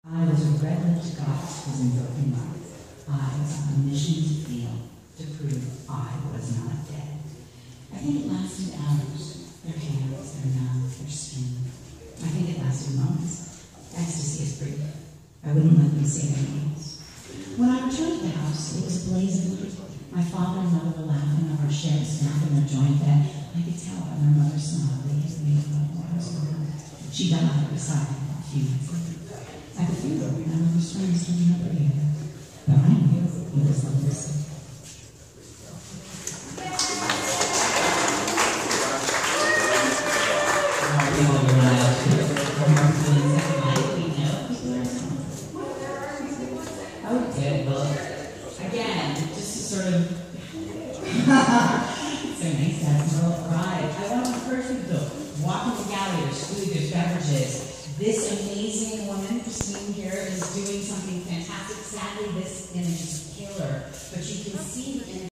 I was a red-lipped goddess was in broken life. I was on a mission to feel, to prove I was not dead. I think it lasted hours. Their hands, their mouth, their skin. I think it lasted months. Ecstasy is brief. I wouldn't let them say their names. When I returned to the house, it was a blaze of light. My father and mother were laughing over a shared snack in their joint bed. I could tell by their mother's smile they had made love while I was around. She died beside me a few months later. At the funeral, my mother's friends didn't know her either, but I knew it was the list. Okay, well, again, just to sort of, it's so nice to have a little pride. I want to encourage people to walk in the gallery, there's food, there's beverages. This amazing woman, Christine here, is doing something fantastic. Sadly, this image is killer, but you can see the image.